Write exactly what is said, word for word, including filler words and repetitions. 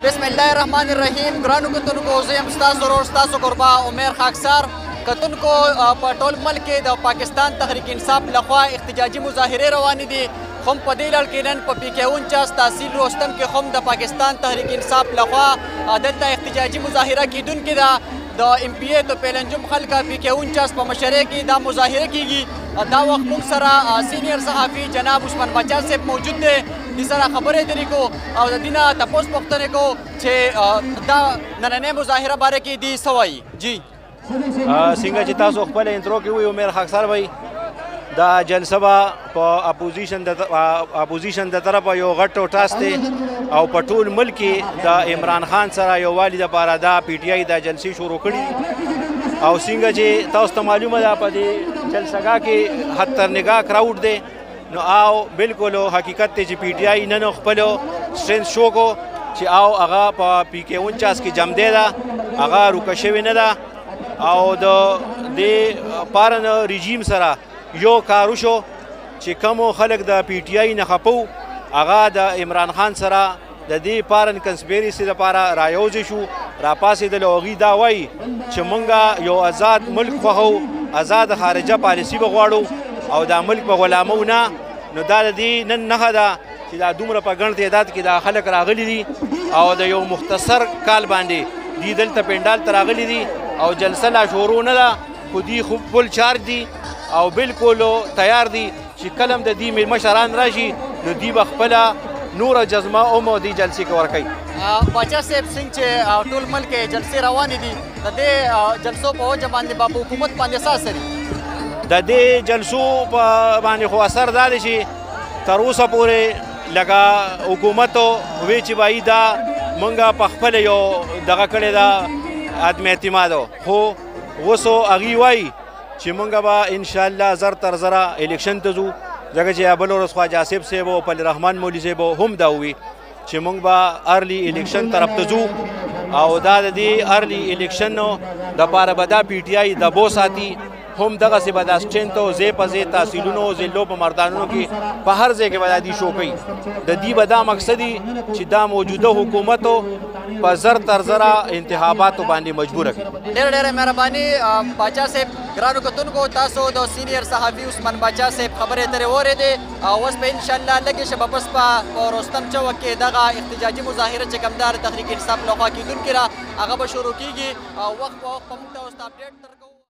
بسم الله الرحمن الرحیم. ګرانو کتونکو، زه یم ستاسو ورور ستاسو کوربه عمر خاکسار. کتونکو، په ټول ملک کې د پاکستان تحریک انصاف لخوا احتجاجي مظاهرې روانې دي، خو په دې لړ کې نن په پی کې انچاس تحصیل روستم کې هم د پاکستان تحریک انصاف لخوا دلته احتجاجي مظاهره کیدونکې ده. د ام پی ای د پیلنجم خلکه پی کې انچاس په مشرۍ کې دا مظاهره کیږي. دا وخت موږ سره سینیر صحافي جناب عثمان باچا صاحب موجود دی. دې سره خبرې ترې کو او د دې نه تپوس پوښتنې کو چې دا نننۍ مظاهره باره کې دي څه وایي. جی څنګه چې تاسو خپل انترو کې وایي عمر خاکسار وایي، دا جلسه به په اپوزیشن د اپوزیشن د طرفه یو غټ ټوټاس دی او په ټول ملک کې د عمران خان سره یووالي دپاره دا پی ټي آی دا جلسې شروع کړي. او څنګه چې تاسو ته معلومه ده په دې جلسهګاه کې حتی نگاه کراوډ دی، نو او بالکل حقیقت دی چې پی ټي آی نن خپل سټرینث شو کو چې او هغه په پی کې انچاس کې جمع دی ده، هغه روکه شوې نه ده. او د دې پارن رژیم سره یو کار وشو چې کومو خلک د پی ټي آی نه خپو، هغه د عمران خان سره د دې پارن کنسپیریسي لپاره رایوځې شو، راپاڅېدل او هغوی دا وایي چې موږ یو آزاد ملک خوښو، آزاد خارجه پالیسي به غواړو او دا ملک به غلامو نه. نو دا د دې نن نښه ده چې دا دومره په ګڼ تعداد کې دا خلک راغلي دي او د یو مختصر کال باندې دوی دلته پنډال ته راغلي دي او جلسه لا شروع نه ده، خو دوی خو فل چارج دي او بالکل تیار دي چې کلم د دې مشران راشي نو دوی به خپله نوره جذمه هم دې جلسې کې ورکوي. باچا صاحب څنګه چې ټول ملک جلسې روانې دي، د دې جلسو په وجه باندې به په حکومت باندې څه اثر وي؟ د دې جلسو په باندې خو اثر دا دی چې تر اوسه پورې لکه حکومت وی چې وایي دا موږ په خپله یو دغه کړې ده عدم اعتماد، خو اوس هغوی وایي چې موږ به انشاءالله زر تر زره الیکشن ته ځو، ځکه چې بله ورځ خواجه آصف صاحب او پل رحمان مولي صاحب هم دا ووي چې موږ به ارلی الیکشن طرف ته ځو او دا د دې ارلی الیکشن دپاره به دا پی ټي آی دبو ساتي. هم دغسې به دا سټرینث او ځای په ځای تحصیلونو ضلعو په مردانونو کې په هر ځای کې به دا دوی شو کوي. د دې به دا مقصد وي چې دا موجوده حکومت په زر تر زره انتخاباتو باندې مجبوره کړي. ډېره ډېره مهرباني باچا صاحب. ګرانو کتونکو، تاسو د سینیر صحافي عثمان باچا صاحب خبرې ترې واورېدې او اوس به انشاءالله لږې شېبه پس به په روستم چوک کې دغه احتجاجي مظاهره چې کوم ده د تحریک انصاف لخوا کېدونکې ده هغه به شروع کېږي او وخت په وخت به موږ ته اوس اپډېټ درکوو.